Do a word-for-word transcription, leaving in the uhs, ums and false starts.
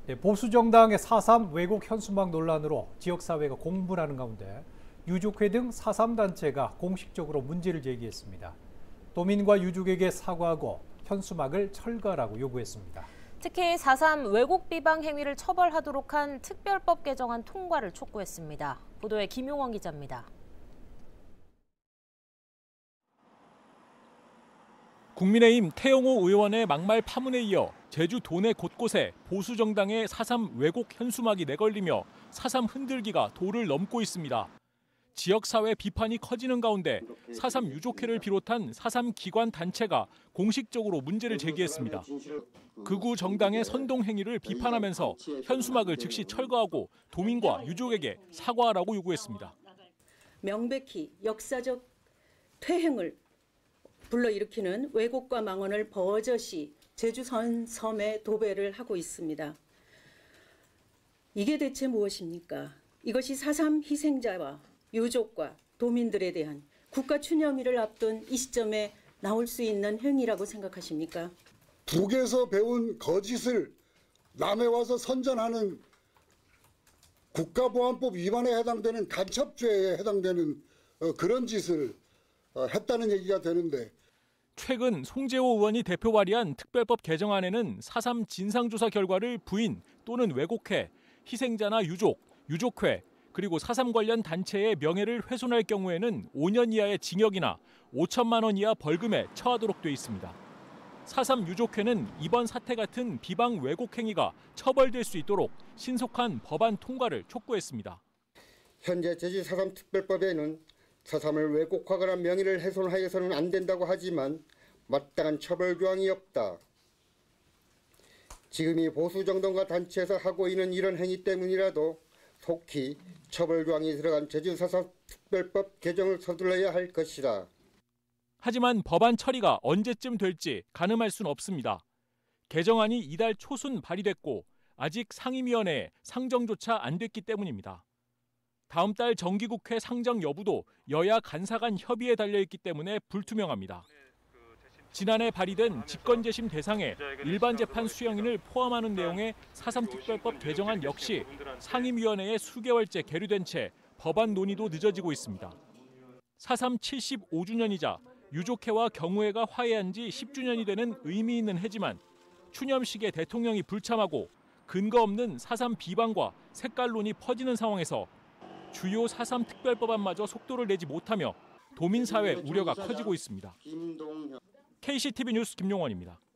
네, 보수정당의 사삼 왜곡 현수막 논란으로 지역사회가 공분하는 가운데 유족회 등 사삼 단체가 공식적으로 문제를 제기했습니다. 도민과 유족에게 사과하고 현수막을 철거하라고 요구했습니다. 특히 사삼 왜곡 비방 행위를 처벌하도록 한 특별법 개정안 통과를 촉구했습니다. 보도에 김용원 기자입니다. 국민의힘 태영호 의원의 막말 파문에 이어 제주 도내 곳곳에 보수정당의 사삼 왜곡 현수막이 내걸리며 사삼 흔들기가 도를 넘고 있습니다. 지역사회 비판이 커지는 가운데 사삼 유족회를 비롯한 사삼 기관 단체가 공식적으로 문제를 제기했습니다. 극우 정당의 선동 행위를 비판하면서 현수막을 즉시 철거하고 도민과 유족에게 사과하라고 요구했습니다. 명백히 역사적 퇴행을 불러일으키는 왜곡과 망언을 버젓이 제주선 섬에 도배를 하고 있습니다. 이게 대체 무엇입니까? 이것이 사삼 희생자와 유족과 도민들에 대한 국가 추념일을 앞둔 이 시점에 나올 수 있는 행위라고 생각하십니까? 북에서 배운 거짓을 남해 와서 선전하는 국가보안법 위반에 해당되는 간첩죄에 해당되는 그런 짓을 했다는 얘기가 되는데, 최근 송재호 의원이 대표 발의한 특별법 개정안에는 사삼 진상조사 결과를 부인 또는 왜곡해 희생자나 유족, 유족회, 그리고 사삼 관련 단체의 명예를 훼손할 경우에는 오 년 이하의 징역이나 오천만 원 이하 벌금에 처하도록 돼 있습니다. 사삼 유족회는 이번 사태 같은 비방 왜곡 행위가 처벌될 수 있도록 신속한 법안 통과를 촉구했습니다. 현재 제주 사삼 특별법에는 사삼을 왜곡하거나 명예를 훼손하여서는 안 된다고 하지만 마땅한 처벌 조항이 없다. 지금 이 보수정당과 단체에서 하고 있는 이런 행위 때문이라도 속히 처벌 조항이 들어간 제주 사삼 특별법 개정을 서둘러야 할 것이다. 하지만 법안 처리가 언제쯤 될지 가늠할 수는 없습니다. 개정안이 이달 초순 발의됐고 아직 상임위원회에 상정조차 안 됐기 때문입니다. 다음 달 정기국회 상정 여부도 여야 간사 간 협의에 달려있기 때문에 불투명합니다. 지난해 발의된 직권재심 대상에 일반 재판 수령인을 포함하는 내용의 사삼 특별법 개정안 역시 상임위원회에 수개월째 계류된 채 법안 논의도 늦어지고 있습니다. 사삼 칠십오 주년이자 유족회와 경우회가 화해한 지 십 주년이 되는 의미 있는 해지만 추념식에 대통령이 불참하고 근거 없는 사삼 비방과 색깔론이 퍼지는 상황에서 주요 사삼 특별법안마저 속도를 내지 못하며 도민사회 우려가 커지고 있습니다. 케이씨티비 뉴스 김용원입니다.